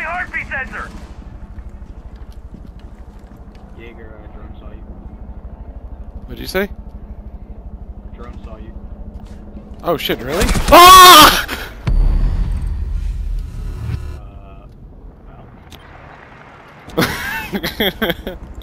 heartbeat sensor! Jaeger, drone saw you. What'd you say? Drone saw you. Oh shit, really? Ah! Well.